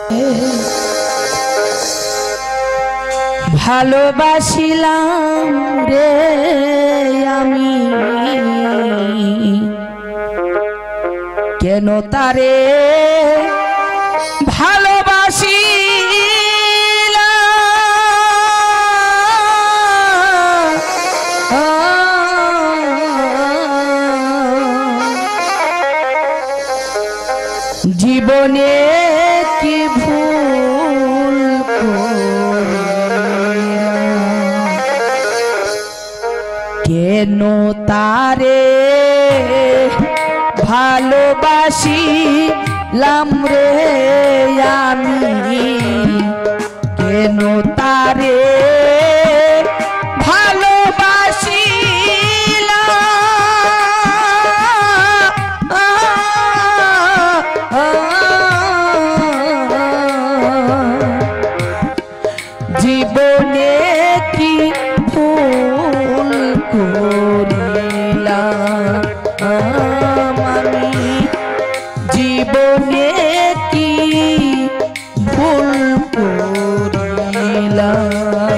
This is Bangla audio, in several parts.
ভালোবাসিলাম রে আমি কেন তারে ভালোবাসি জীবনে কি ভুল কেন তারে ভালোবাসিলাম রে আমি কেন তারে জীবনে কি ভুল করিলাম আমি জীবনে কি ভুল করিলাম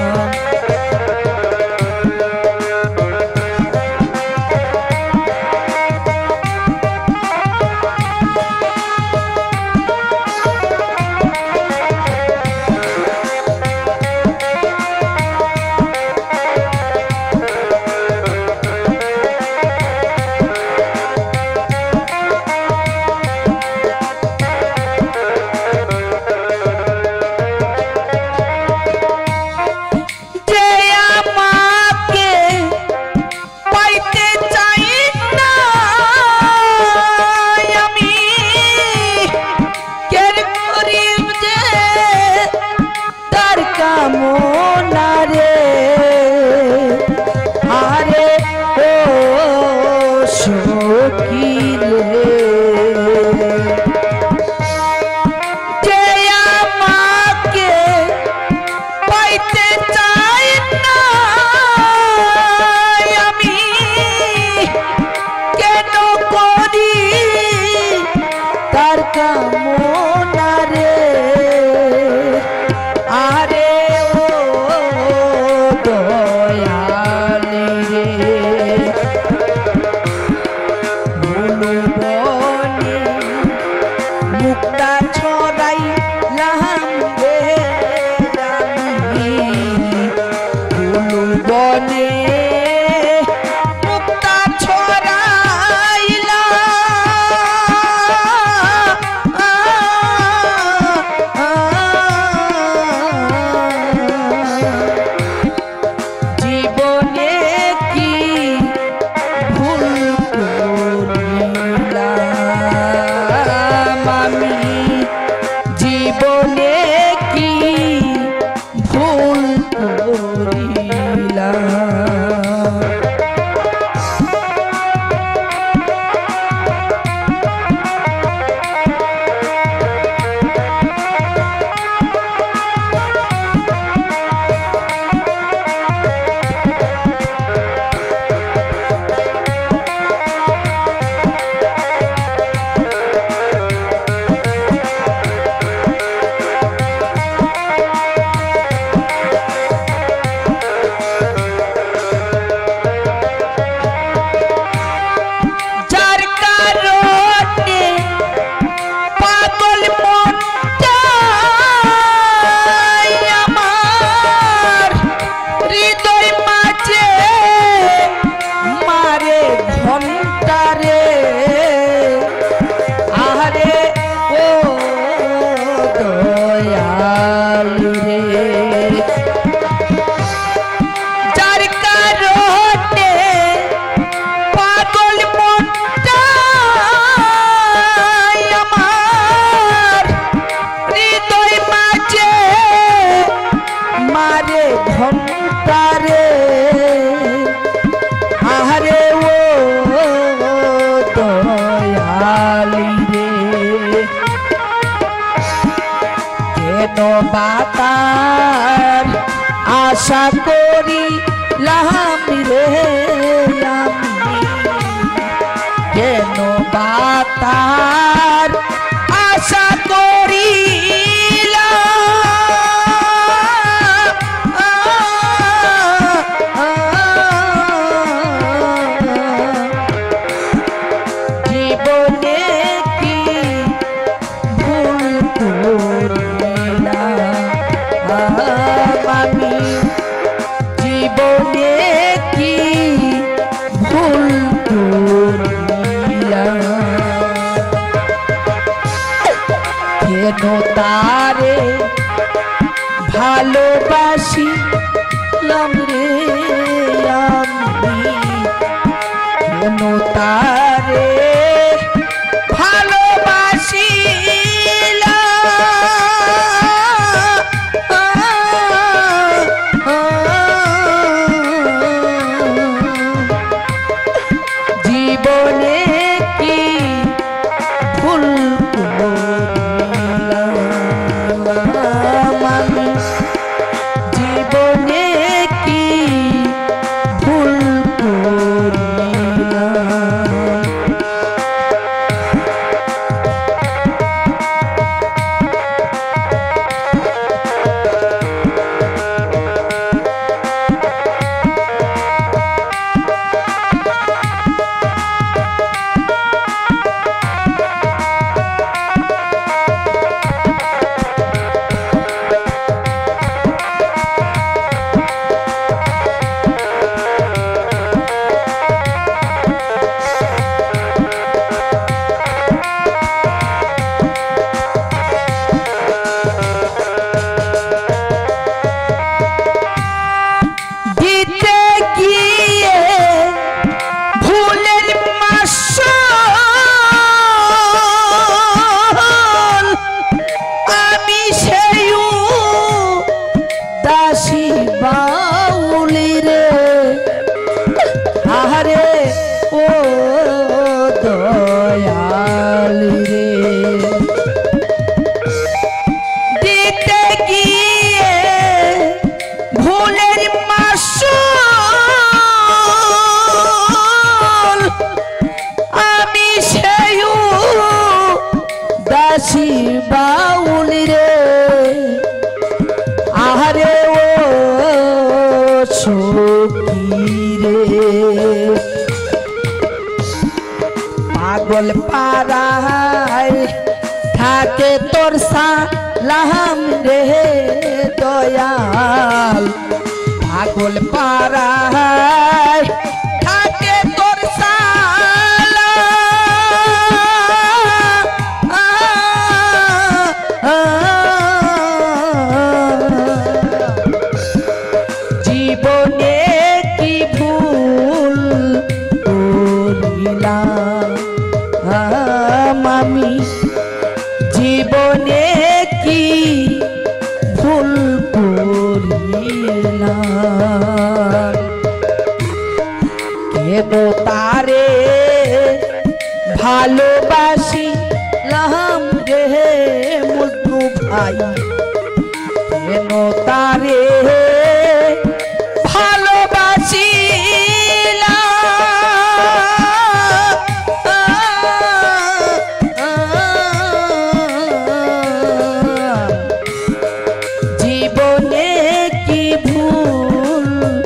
বাতার আশা করিলাম রে আমি কেন বাতার আশা করিলাম কেন তারে ভালোবাসিলাম রে আমি কেন তারে জীবনে কি ভুল করলাম আমি জীবনে কি ভুল করলাম বাউলি রে আহারে ও দয়ালি রে দিতে গিয়ে ভুলের মাসুল আমি সেই দাসী বাউলি রে আহারে পাগল পাড়ায় থাকে তোর সালাম রে দয়াল পাগল পাড়ায় থাকে তোর জীবনে কি ভুল করিলাম আমি জীবনে কি ভুল করিলাম কেন তারে ভালোবাসিলাম রে মজনু ভাই কেন তারে জীবনে কি ভুল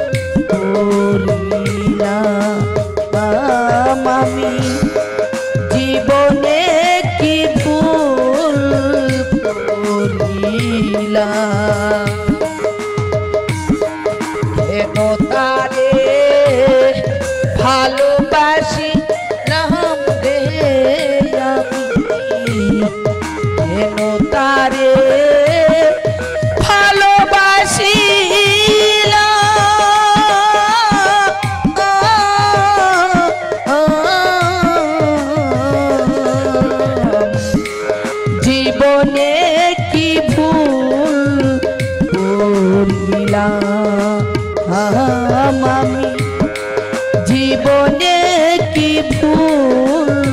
করিলাম আমি জীবনে কি ভুল করিলাম কেন তারে ভালোবাসিলাম রে আমি কেন তারে জীবনে কি ভুল করিলাম আমি জীবনে কি ভুল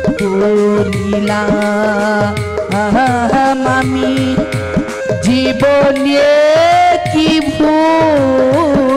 করিলাম আমি জীবনে কি ভুল